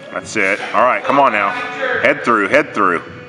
That's it. All right, come on now. Head through, head through.